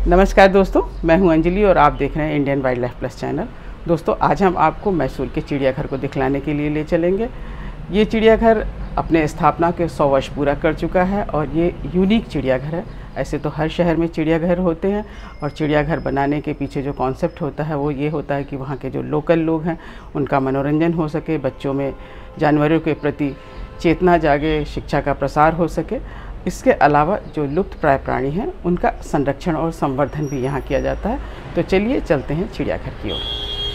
नमस्कार दोस्तों, मैं हूं अंजलि और आप देख रहे हैं Indian wild life plus channel. दोस्तों, आज हम आपको मैसूर के चिड़ियाघर को दिखलाने के लिए ले चलेंगे। ये चिड़ियाघर अपने स्थापना के 100 वर्ष पूरा कर चुका है और ये यूनिक चिड़ियाघर है। ऐसे तो हर शहर में चिड़ियाघर होते हैं और चिड़ियाघर बनाने के पीछे जो कॉन्सेप्ट होता है वो ये होता है कि वहाँ के जो लोकल लोग हैं उनका मनोरंजन हो सके, बच्चों में जानवरों के प्रति चेतना जागे, शिक्षा का प्रसार हो सके। इसके अलावा जो लुप्त प्राय प्राणी हैं उनका संरक्षण और संवर्धन भी यहाँ किया जाता है। तो चलिए चलते हैं चिड़ियाघर की ओर।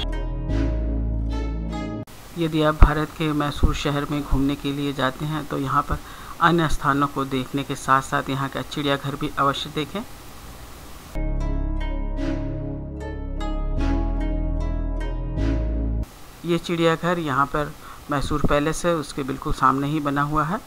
यदि आप भारत के मैसूर शहर में घूमने के लिए जाते हैं तो यहाँ पर अन्य स्थानों को देखने के साथ साथ यहाँ का चिड़ियाघर भी अवश्य देखें। ये चिड़ियाघर यहाँ पर मैसूर पैलेस है, उसके बिल्कुल सामने ही बना हुआ है।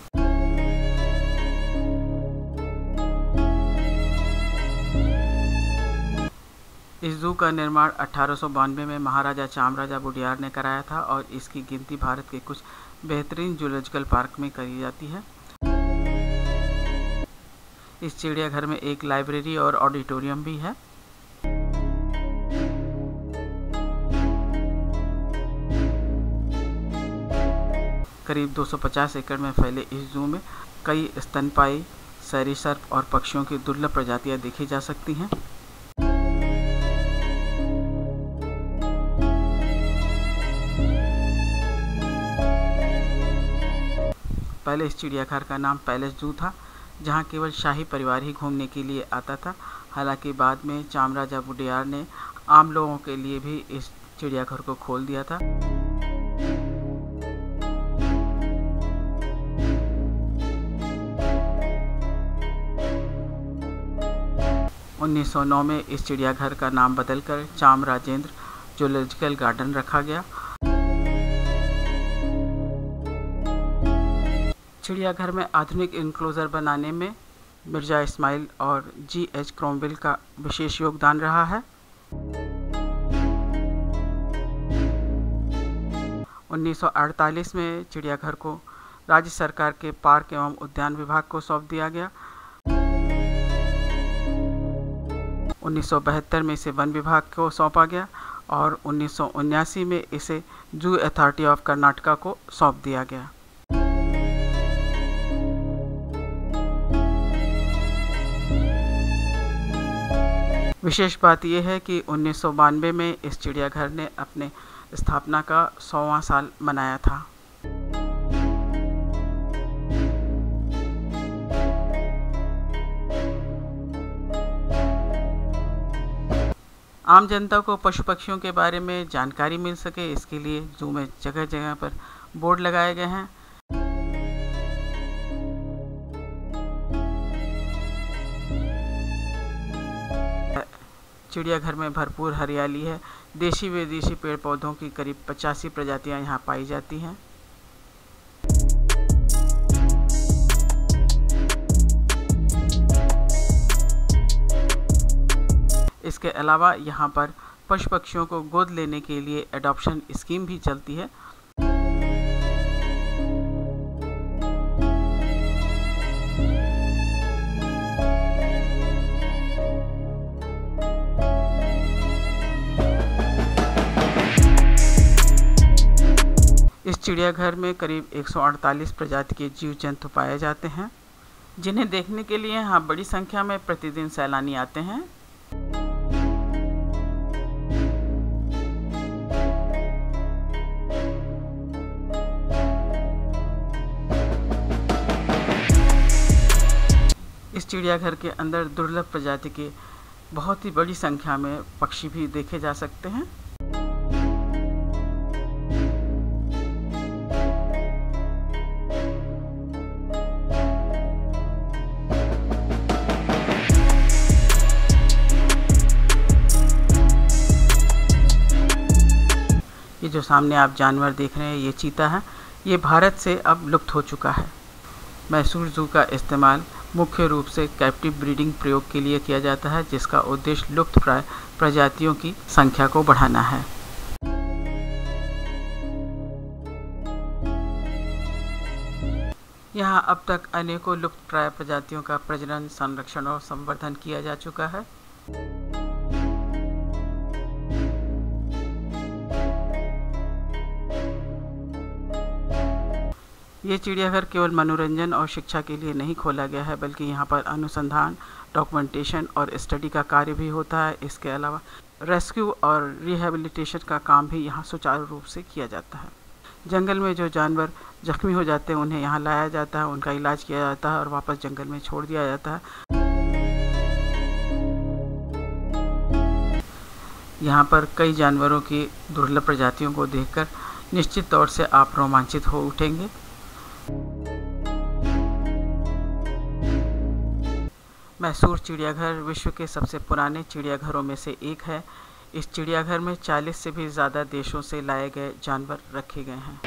इस जू का निर्माण 1892 में महाराजा चामराजा वुडियार ने कराया था और इसकी गिनती भारत के कुछ बेहतरीन जूलॉजिकल पार्क में करी जाती है। इस चिड़ियाघर में एक लाइब्रेरी और ऑडिटोरियम भी है। करीब 250 एकड़ में फैले इस जू में कई स्तनपायी, सरीसृप और पक्षियों की दुर्लभ प्रजातियां देखी जा सकती हैं। पहले इस चिड़ियाघर का नाम पैलेस जू था, जहां केवल शाही परिवार ही घूमने के लिए आता था। हालांकि बाद में चामराजा वुडियार ने आम लोगों के लिए भी इस चिड़ियाघर को खोल दिया था। उन्नीस 1909 में इस चिड़ियाघर का नाम बदलकर चामराजेंद्र जूलॉजिकल गार्डन रखा गया। चिड़ियाघर में आधुनिक इनक्लोजर बनाने में मिर्जा इस्माइल और G.H. क्रॉमवेल का विशेष योगदान रहा है। 1948 में चिड़ियाघर को राज्य सरकार के पार्क एवं उद्यान विभाग को सौंप दिया गया। 1972 में इसे वन विभाग को सौंपा गया और 1979 में इसे जू अथॉरिटी ऑफ कर्नाटका को सौंप दिया गया। विशेष बात यह है कि 1992 में इस चिड़ियाघर ने अपने स्थापना का 100वां साल मनाया था। आम जनता को पशु पक्षियों के बारे में जानकारी मिल सके, इसके लिए जू में जगह जगह पर बोर्ड लगाए गए हैं। चिड़ियाघर में भरपूर हरियाली है। देशी विदेशी पेड़ पौधों की करीब 85 प्रजातियां यहाँ पाई जाती हैं। इसके अलावा यहाँ पर पशु पक्षियों को गोद लेने के लिए एडॉप्शन स्कीम भी चलती है। इस चिड़ियाघर में करीब 148 प्रजाति के जीव जंतु पाए जाते हैं, जिन्हें देखने के लिए यहाँ बड़ी संख्या में प्रतिदिन सैलानी आते हैं। इस चिड़ियाघर के अंदर दुर्लभ प्रजाति के बहुत ही बड़ी संख्या में पक्षी भी देखे जा सकते हैं। ये जो सामने आप जानवर देख रहे हैं, ये चीता है। ये भारत से अब लुप्त हो चुका है। मैसूर जू का इस्तेमाल मुख्य रूप से कैप्टिव ब्रीडिंग प्रयोग के लिए किया जाता है, जिसका उद्देश्य लुप्त प्राय प्रजातियों की संख्या को बढ़ाना है। यहाँ अब तक अनेकों लुप्तप्राय प्रजातियों का प्रजनन, संरक्षण और संवर्धन किया जा चुका है। ये चिड़ियाघर केवल मनोरंजन और शिक्षा के लिए नहीं खोला गया है, बल्कि यहाँ पर अनुसंधान, डॉक्यूमेंटेशन और स्टडी का कार्य भी होता है। इसके अलावा रेस्क्यू और रिहैबिलिटेशन का काम भी यहाँ सुचारू रूप से किया जाता है। जंगल में जो जानवर जख्मी हो जाते हैं उन्हें यहाँ लाया जाता है, उनका इलाज किया जाता है और वापस जंगल में छोड़ दिया जाता है। यहाँ पर कई जानवरों की दुर्लभ प्रजातियों को देखकर निश्चित तौर से आप रोमांचित हो उठेंगे। मैसूर चिड़ियाघर विश्व के सबसे पुराने चिड़ियाघरों में से एक है। इस चिड़ियाघर में 40 से भी ज़्यादा देशों से लाए गए जानवर रखे गए हैं।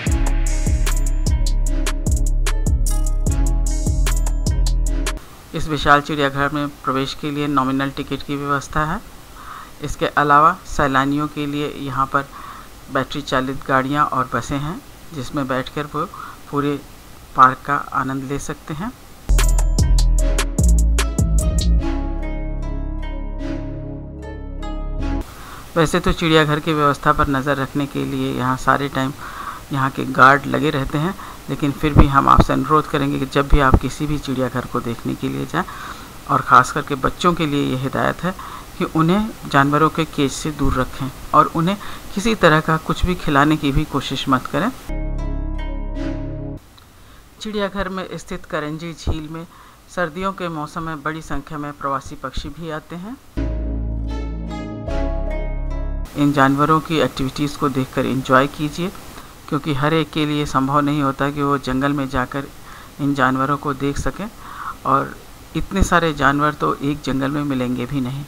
इस विशाल चिड़ियाघर में प्रवेश के लिए नॉमिनल टिकट की व्यवस्था है। इसके अलावा सैलानियों के लिए यहाँ पर बैटरी चालित गाड़ियाँ और बसें हैं, जिसमें बैठकर वो पूरे पार्क का आनंद ले सकते हैं। वैसे तो चिड़ियाघर की व्यवस्था पर नज़र रखने के लिए यहाँ सारे टाइम यहाँ के गार्ड लगे रहते हैं, लेकिन फिर भी हम आपसे अनुरोध करेंगे कि जब भी आप किसी भी चिड़ियाघर को देखने के लिए जाएं, और ख़ास करके बच्चों के लिए ये हिदायत है कि उन्हें जानवरों के केज से दूर रखें और उन्हें किसी तरह का कुछ भी खिलाने की भी कोशिश मत करें। चिड़ियाघर में स्थित करंजी झील में सर्दियों के मौसम में बड़ी संख्या में प्रवासी पक्षी भी आते हैं। इन जानवरों की एक्टिविटीज़ को देखकर एंजॉय कीजिए, क्योंकि हर एक के लिए संभव नहीं होता कि वो जंगल में जाकर इन जानवरों को देख सकें, और इतने सारे जानवर तो एक जंगल में मिलेंगे भी नहीं।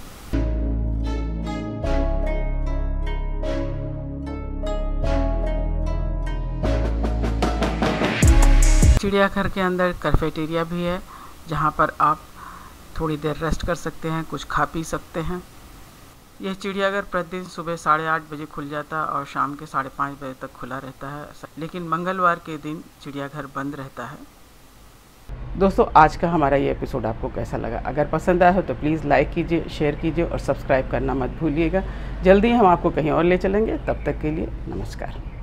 चिड़ियाघर के अंदर कैफेटेरिया भी है, जहाँ पर आप थोड़ी देर रेस्ट कर सकते हैं, कुछ खा पी सकते हैं। यह चिड़ियाघर प्रतिदिन सुबह 8:30 बजे खुल जाता है और शाम के 5:30 बजे तक खुला रहता है, लेकिन मंगलवार के दिन चिड़ियाघर बंद रहता है। दोस्तों, आज का हमारा ये एपिसोड आपको कैसा लगा? अगर पसंद आया हो तो प्लीज़ लाइक कीजिए, शेयर कीजिए और सब्सक्राइब करना मत भूलिएगा। जल्दी हम आपको कहीं और ले चलेंगे। तब तक के लिए नमस्कार।